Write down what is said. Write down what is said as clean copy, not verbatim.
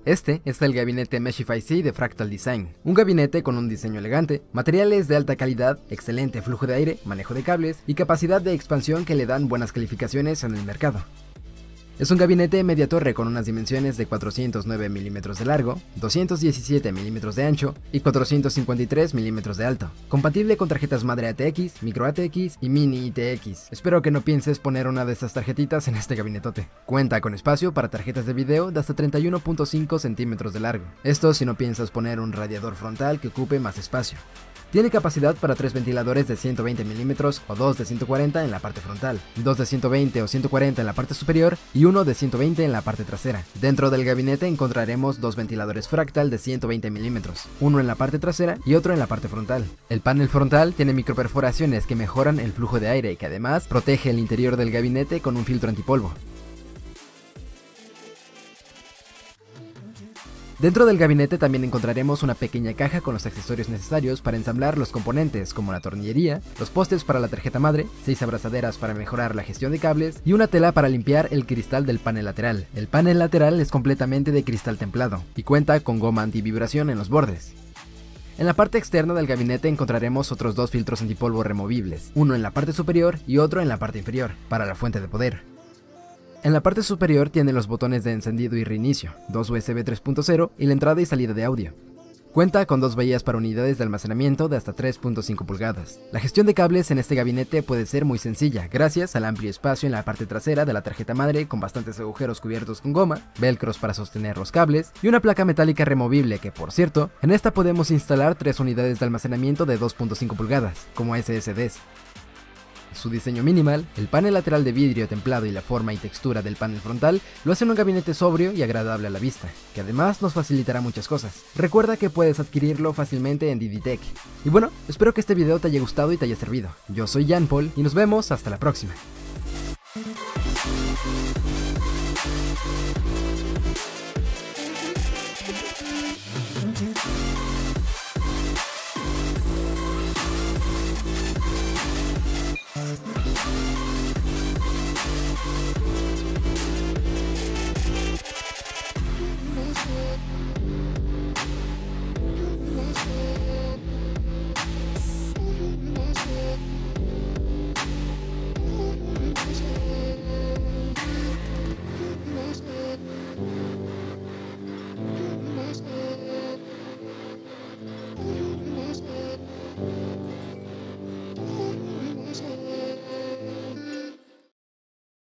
Este es el gabinete Meshify C de Fractal Design, un gabinete con un diseño elegante, materiales de alta calidad, excelente flujo de aire, manejo de cables y capacidad de expansión que le dan buenas calificaciones en el mercado. Es un gabinete media torre con unas dimensiones de 409 mm de largo, 217 mm de ancho y 453 mm de alto, compatible con tarjetas madre ATX, micro ATX y mini ITX. Espero que no pienses poner una de estas tarjetitas en este gabinetote. Cuenta con espacio para tarjetas de video de hasta 31.5 centímetros de largo, esto si no piensas poner un radiador frontal que ocupe más espacio. Tiene capacidad para 3 ventiladores de 120 mm o 2 de 140 en la parte frontal, 2 de 120 o 140 en la parte superior y 1 de 120 en la parte trasera. Dentro del gabinete encontraremos 2 ventiladores Fractal de 120 mm, uno en la parte trasera y otro en la parte frontal. El panel frontal tiene microperforaciones que mejoran el flujo de aire y que además protege el interior del gabinete con un filtro antipolvo. Dentro del gabinete también encontraremos una pequeña caja con los accesorios necesarios para ensamblar los componentes como la tornillería, los postes para la tarjeta madre, 6 abrazaderas para mejorar la gestión de cables y una tela para limpiar el cristal del panel lateral. El panel lateral es completamente de cristal templado y cuenta con goma antivibración en los bordes. En la parte externa del gabinete encontraremos otros 2 filtros antipolvo removibles, uno en la parte superior y otro en la parte inferior, para la fuente de poder. En la parte superior tiene los botones de encendido y reinicio, 2 USB 3.0 y la entrada y salida de audio. Cuenta con 2 bahías para unidades de almacenamiento de hasta 3.5 pulgadas. La gestión de cables en este gabinete puede ser muy sencilla, gracias al amplio espacio en la parte trasera de la tarjeta madre con bastantes agujeros cubiertos con goma, velcros para sostener los cables y una placa metálica removible que, por cierto, en esta podemos instalar 3 unidades de almacenamiento de 2.5 pulgadas, como SSDs. Su diseño minimal, el panel lateral de vidrio templado y la forma y textura del panel frontal lo hacen un gabinete sobrio y agradable a la vista, que además nos facilitará muchas cosas. Recuerda que puedes adquirirlo fácilmente en DDTech. Y bueno, espero que este video te haya gustado y te haya servido. Yo soy Jan Paul y nos vemos hasta la próxima.